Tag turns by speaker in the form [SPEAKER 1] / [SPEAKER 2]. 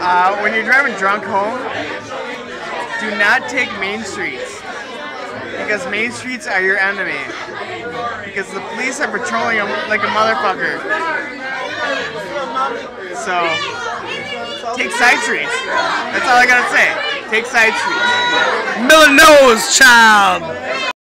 [SPEAKER 1] When you're driving drunk home, do not take main streets. Because main streets are your enemy. Because the police are patrolling them like a motherfucker. So, take side streets. That's all I gotta say. Take side streets.
[SPEAKER 2] Miller knows, child!